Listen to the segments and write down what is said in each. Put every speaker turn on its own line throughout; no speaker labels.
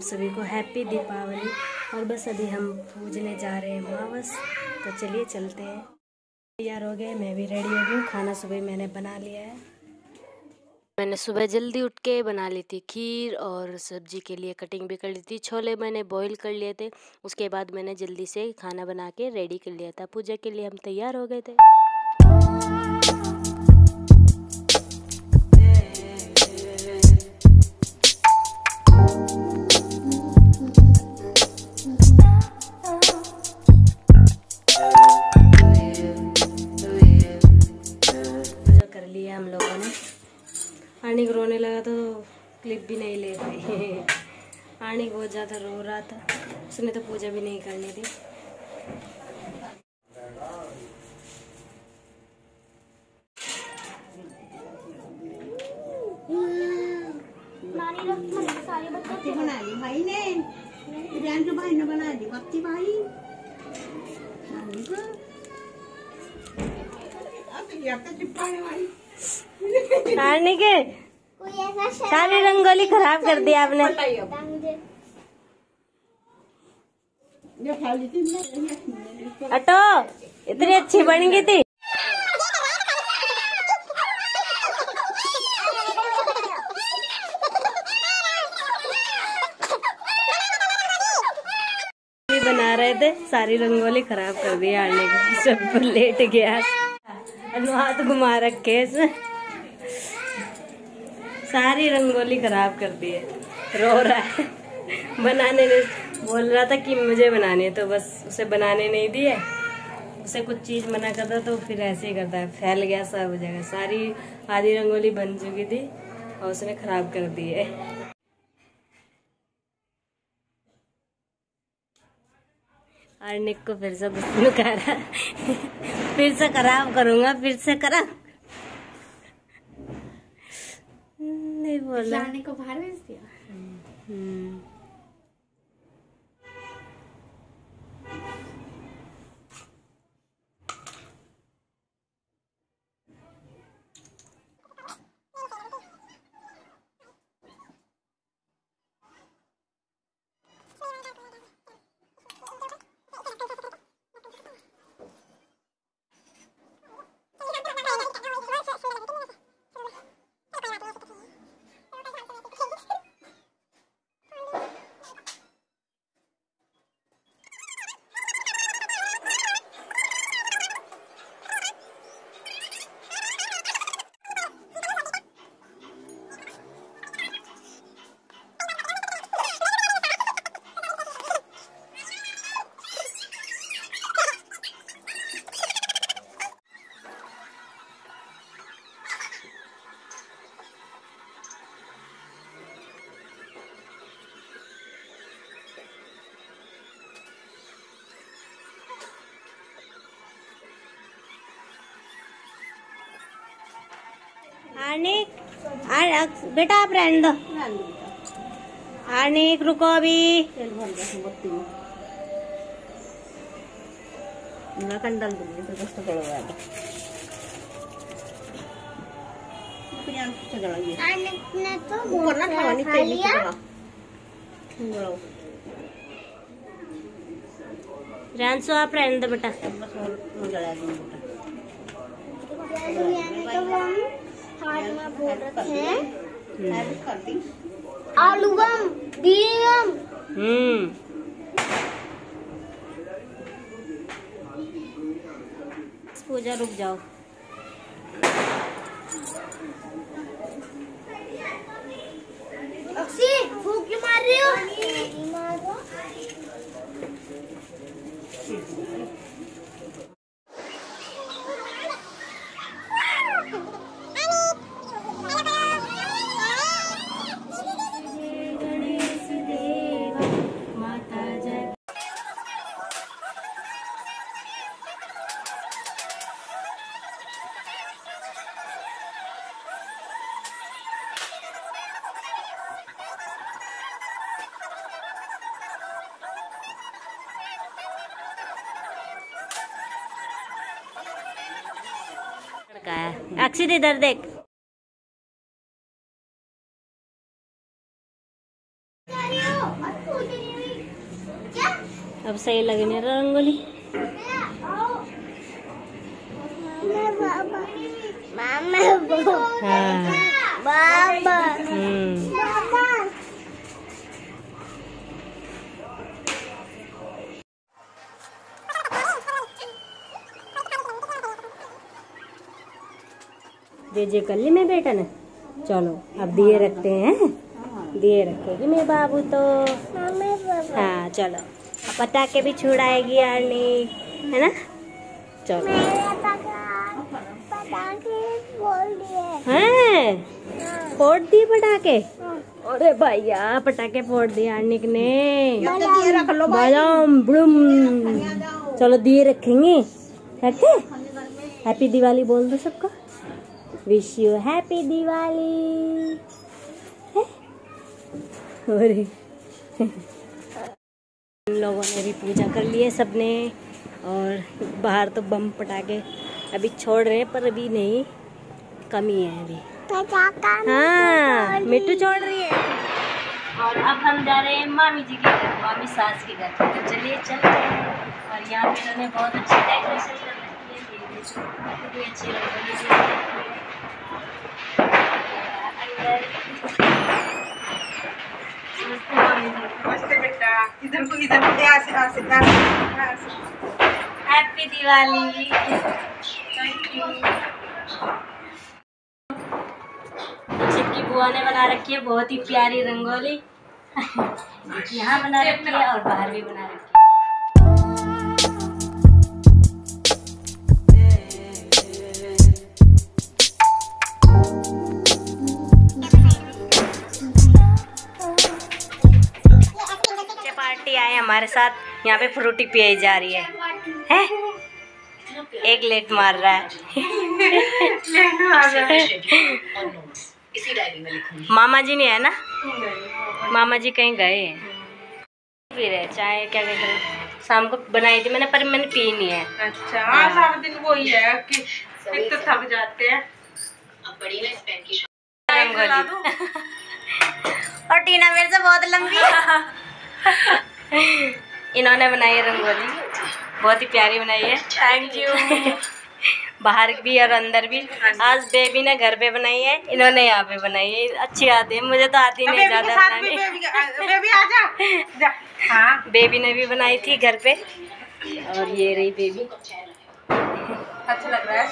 सभी को हैप्पी दीपावली। और बस अभी हम पूजने जा रहे हैं माँ बस, तो चलिए चलते हैं। तैयार हो गए, मैं भी रेडी हो गई हूँ। खाना सुबह मैंने बना लिया है। मैंने सुबह जल्दी उठ के बना ली थी खीर, और सब्जी के लिए कटिंग भी कर ली थी। छोले मैंने बॉईल कर लिए थे। उसके बाद मैंने जल्दी से खाना बना के रेडी कर लिया था। पूजा के लिए हम तैयार हो गए थे। कर लिया हम लोगों ने। आनिक रोने लगा तो क्लिप भी नहीं ले पाई। आनिक बहुत ज़्यादा रो रहा था, उसने तो पूजा भी नहीं करनी थी।
सारी बच्चे बना ली भाई ने, रियान के भाई ने बना दी बच्ची भाई।
आने के सारी रंगोली खराब कर दी आपने। हटो, इतनी अच्छी बन गई थी। बना रहे थे, सारी रंगोली खराब कर दी आने की। सब लेट गया, हाथ घुमा रखे इसने, सारी रंगोली खराब कर दी है। रो रहा है। बनाने ने बोल रहा था कि मुझे बनाने, तो बस उसे बनाने नहीं दिए। उसे कुछ चीज मना करता तो फिर ऐसे ही करता है, फैल गया सब जगह। सारी आधी रंगोली बन चुकी थी और उसने खराब कर दी है। आर्निक को फिर से गुस्सा कर रहा है। फिर से खराब करूंगा, फिर से करा नहीं बोला।
को बाहर भेज दिया।
आनिक, बेटा आप रहने दो। आनिक रुको अभी।
कंडल दूंगी तो कष्ट करोगे। ने तो खा लिया।
रैंसो आप रहने दो बेटा।
बोल रखे हैं आलूगम बीगम।
पूजा रुक जाओ।
अक्षी फूंक क्यों मार रही हो?
अक्षित इधर देख। सही लगे मेरा रंगोली। दीजिए कर ली मैं बेटा ने। चलो अब दिए रखते हैं, दिए रखेगी मेरे बाबू तो। हाँ चलो, अब पटाखे भी छुड़ाएगी आरनी, है ना। चलो हैं, फोड़ दिए पटाखे। अरे भैया पटाखे फोड़ दिए आरनी ने। बलम बुम। चलो दिए रखेंगे, रखे। हैप्पी दिवाली बोल दो सबको। Wish you happy Diwali. अरे इन लोगों ने भी पूजा कर ली है सबने, और बाहर तो बम पटाखे अभी छोड़ रहे हैं, पर अभी नहीं, कमी है अभी। हाँ मिट्टू छोड़ रही है। और अब हम जा रहे हैं मामी जी के घर, मामी सास के घर। तो चलिए चलते हैं। और यहाँ पे इन्होंने बहुत अच्छी डेकोरेशन कर रखी है, कितनी अच्छी रंगोली।
इधर को
हैप्पी दिवाली। चिक्की बुआ ने बना रखी है बहुत ही प्यारी रंगोली। यहाँ बना रखी है और बाहर भी बना रखी है। पार्टी आए हमारे साथ, यहाँ पे फ्रूटी पियाई जा रही है। एक लेट मार रहा है। मामा जी नहीं है ना, मामा जी कहीं गए हैं। फिर है चाय क्या कहते हैं, शाम को बनाई थी मैंने, पर मैंने पी नहीं है।
अच्छा हाँ, सारा दिन वही है कि एक तो थक जाते हैं।
और टीना मेरे से बहुत लंबी है। इन्होंने बनाई है रंगोली, बहुत ही प्यारी बनाई है।
Thank you.
बाहर भी और अंदर भी। आज बेबी ने घर पे बनाई है, इन्होंने यहाँ पे बनाई है। अच्छी आती है, मुझे तो आती नहीं ज्यादा बनानी।
बेबी आजा। हाँ
बेबी ने भी बनाई थी घर पे, और ये रही बेबी।
अच्छा लग रहा है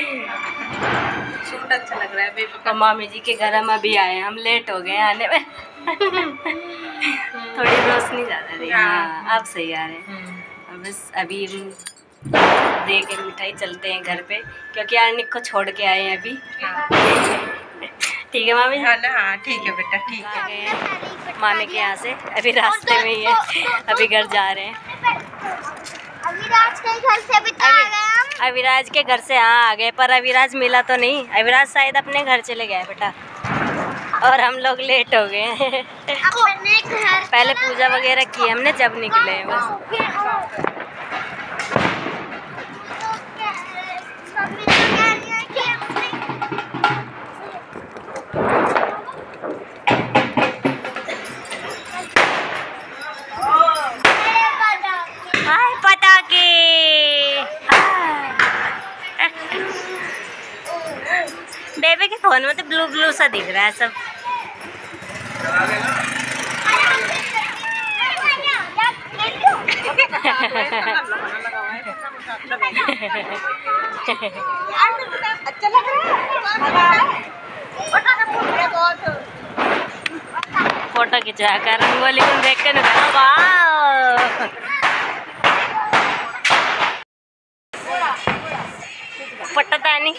सूट अच्छा लग रहा है बेबी का।
मामी जी के घर हम अभी आए, हम लेट हो गए आने में। थोड़ी रोशनी ज्यादा रही। हाँ अब सही आ रहे हैं। बस अभी दे के मिठाई चलते हैं घर पे, क्योंकि आर्निक को छोड़ के आए हैं अभी। ठीक है मामी।
हाँ ना, हाँ ठीक है बेटा, ठीक है।
मामी के यहाँ से अभी रास्ते में ही है, अभी घर जा रहे हैं।
अविराज के घर से भी तो आ गए हम।
अविराज के घर से हाँ आ गए, पर अविराज मिला तो नहीं। अविराज शायद अपने घर चले गए बेटा, और हम लोग लेट हो गए हैं।
अपने घर
पहले पूजा वगैरह की हमने, जब निकले हैं बस। हाय पटाखे। बेबी के फोन में तो ब्लू ब्लू सा दिख रहा है सब।
अच्छा लग रहा है।
फोटो खिंचा कर रंगोली को देख कर ना, वाह पटता नहीं।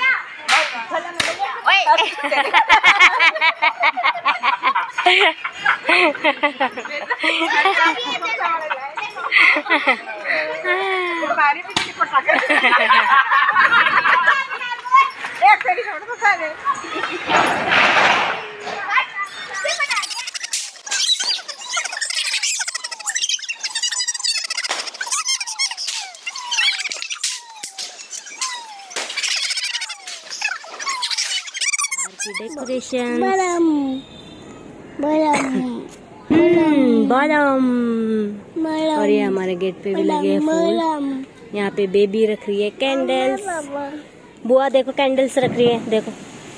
डेकोरेशन
बलम
बलम और ये हमारे गेट पे भी लगे हैं फूल। यहाँ पे बेबी रख रही है कैंडल्स। बुआ देखो कैंडल्स रख रही है, देखो।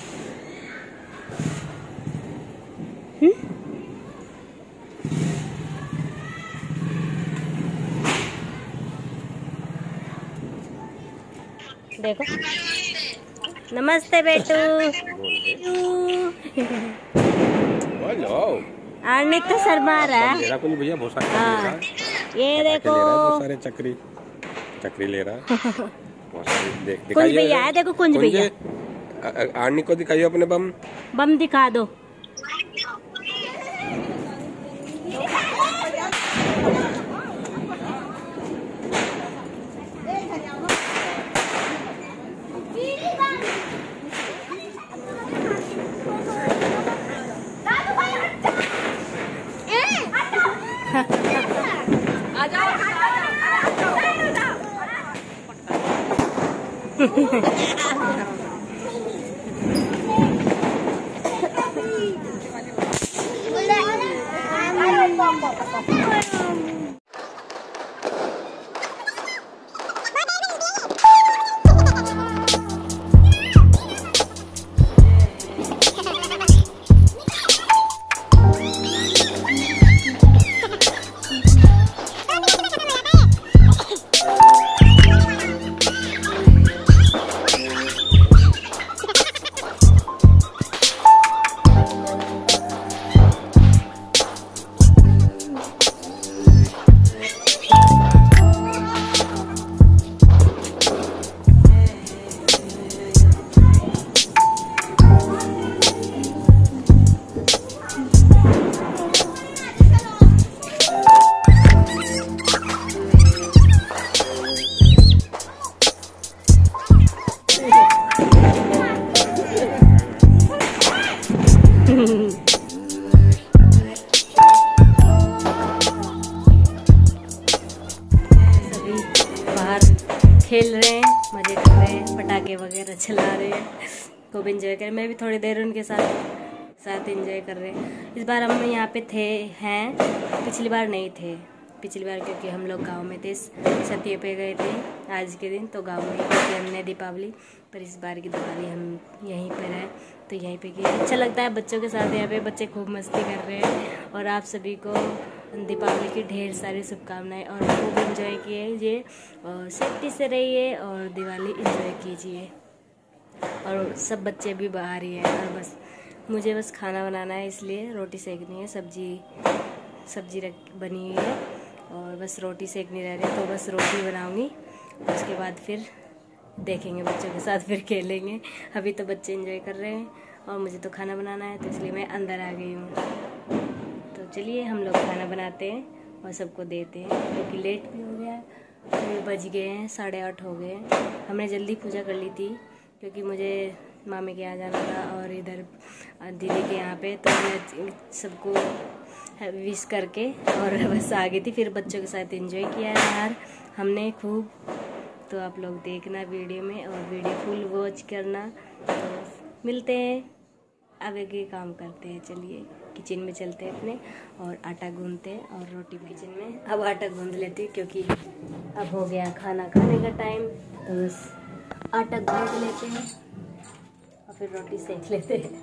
देखो। नमस्ते बेटू। आर्नित तो शर्मा रहा है।
भैया बहुत सारे
हाँ, ये देखो
बहुत सारे चक्री ले रहा है। बहुत सारे
कुंज भैया है, देखो कुंज भैया।
आर्नी को दिखाइए अपने बम
दिखा दो। खेल रहे हैं, मजे कर रहे हैं, पटाखे वगैरह चला रहे हैं, खूब एंजॉय कर। मैं भी थोड़ी देर उनके साथ एंजॉय कर रहे हैं। इस बार हम यहाँ पे हैं, पिछली बार नहीं थे। पिछली बार क्योंकि हम लोग गांव में थे, सत्य पे गए थे आज के दिन, तो गांव में ही हमने दीपावली। पर इस बार की दिवाली हम यहीं पर हैं, तो यहीं पे किया। अच्छा लगता है बच्चों के साथ, यहाँ पे बच्चे खूब मस्ती कर रहे हैं। और आप सभी को दीपावली की ढेर सारी शुभकामनाएं और खूब एंजॉय कीजिए और सेफ्टी से रहिए और दिवाली एंजॉय कीजिए। और सब बच्चे भी बाहर ही हैं। और बस मुझे बस खाना बनाना है, इसलिए रोटी सेकनी है। सब्जी बनी हुई है और बस रोटी सेकनी रह रही है, तो बस रोटी बनाऊंगी। उसके बाद फिर देखेंगे, बच्चों के साथ फिर खेलेंगे। अभी तो बच्चे एंजॉय कर रहे हैं और मुझे तो खाना बनाना है, तो इसलिए मैं अंदर आ गई हूँ। तो चलिए हम लोग खाना बनाते हैं और सबको देते हैं, क्योंकि लेट भी हो गया है। बज गए हैं 8:30 हो गए। हमने जल्दी पूजा कर ली थी क्योंकि मुझे मामी के यहाँ जाना था और इधर दीदी के यहाँ पे, तो मैं सबको विश करके और बस आ गई थी। फिर बच्चों के साथ एंजॉय किया है यार हमने खूब। तो आप लोग देखना वीडियो में और वीडियो फुल वॉच करना। तो मिलते हैं, अब एक काम करते हैं। चलिए किचन में चलते हैं अपने और आटा गूंदते हैं और रोटी किचन में अब आटा गूंद लेते हैं, क्योंकि अब हो गया खाना खाने का टाइम। तो बस आटा गूंद लेते हैं और फिर रोटी सेक लेते हैं।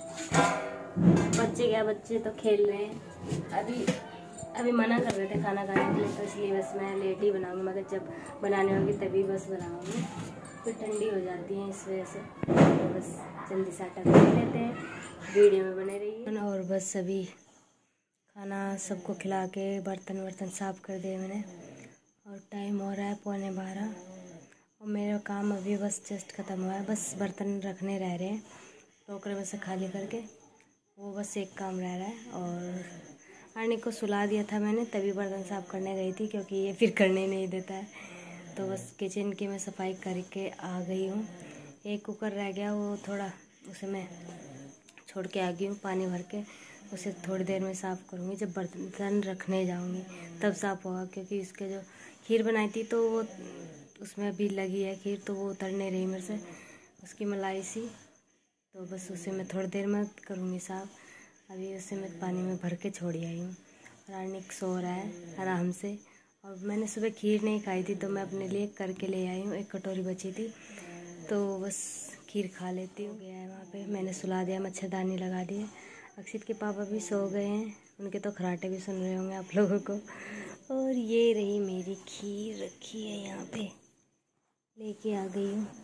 बच्चे तो खेल रहे हैं। अभी मना कर रहे थे खाना खाने के लिए, तो इसलिए बस मैं लेट ही बनाऊंगी, मगर जब बनाने होंगी तभी बस बनाऊंगी। फिर ठंडी हो जाती है इस वजह से। तो बस जल्दी से आटा गूंद लेते हैं, वीडियो में बने रहिए। और बस अभी खाना सबको खिला के बर्तन साफ कर दिए मैंने और टाइम हो रहा है 11:15 और मेरा काम अभी बस जस्ट ख़त्म हुआ है। बस बर्तन रखने रह रहे हैं, टोकरे में से खाली करके, वो बस एक काम रह रहा है। और आने को सुला दिया था मैंने, तभी बर्तन साफ़ करने गई थी, क्योंकि ये फिर करने नहीं देता है। तो बस किचन की मैं सफाई करके आ गई हूँ। एक कुकर रह गया, वो थोड़ा उसे मैं छोड़ के आ गई हूँ पानी भर के। उसे थोड़ी देर में साफ़ करूँगी, जब बर्तन रखने जाऊँगी तब साफ़ होगा, क्योंकि इसके जो खीर बनाई थी तो वो उसमें अभी लगी है खीर, तो वो उतर नहीं रही मेरे से, उसकी मलाई सी। तो बस उसे मैं थोड़ी देर में करूँगी साफ़। अभी उसे मैं पानी में भर के छोड़ आई हूँ। रानिक सो रहा है आराम से और मैंने सुबह खीर नहीं खाई थी तो मैं अपने लिए करके ले आई हूँ। 1 कटोरी बची थी तो बस खीर खा लेती हूँ। गया है वहाँ पे, मैंने सुला दिया, मच्छरदानी लगा दी है। अक्षित के पापा भी सो गए हैं, उनके तो खराटे भी सुन रहे होंगे आप लोगों को। और ये रही मेरी खीर रखी है यहाँ पे, लेके आ गई हूँ।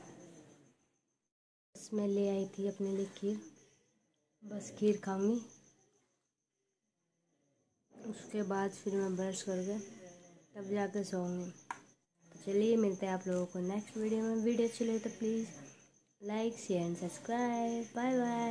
बस मैं ले आई थी अपने लिए खीर, बस खीर खाऊंगी उसके बाद फिर मैं ब्रश करके तब जाकर सोऊंगी। तो चलिए मिलते हैं आप लोगों को नेक्स्ट वीडियो में। वीडियो अच्छी लगे तो please like share and subscribe. Bye bye.